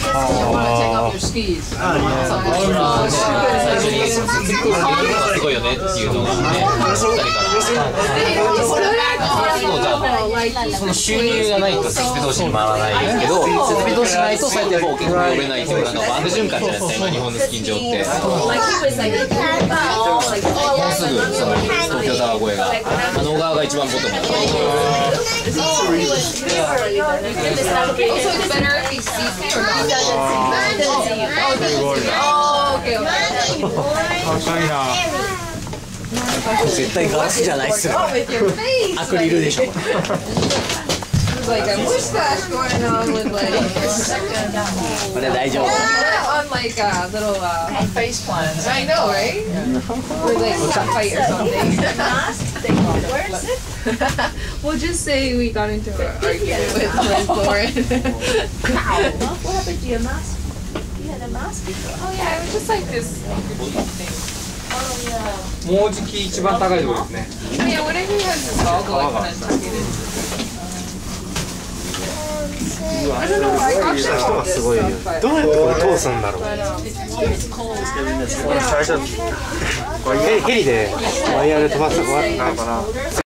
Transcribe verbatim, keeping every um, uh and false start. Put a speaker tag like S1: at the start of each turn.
S1: すごいよねっていうのがね、ふたりからその収入がないと設備投資に回らないですけど、設備投資しないとそうやってやっぱお客さん呼べないっていうなんか悪循環じゃないですか、今日本のスキン場って。もうすぐその東京タワー越えが、あの小川が一番ボトムだから。
S2: 高いな。
S3: 絶対ガラスじゃないっすよ。アクリルでしょ。
S4: Like a mustache going on with like
S3: これ大丈夫。
S4: on like a little uh, face plants. I know, right? Or like a fight or something. We'll just say we got into an argument with Lauren.
S5: What happened to your mask? You had a mask before.
S4: Oh yeah, it was just like this thing.
S2: もうじき一番高いところですね。
S4: Yeah, whatever he has his goggle, like kind of tuck it in. I don't know. I actually bought this stuff, but
S6: どうやってこれ通すんだろう。最初これヘリでワイヤーで飛ばすのかな。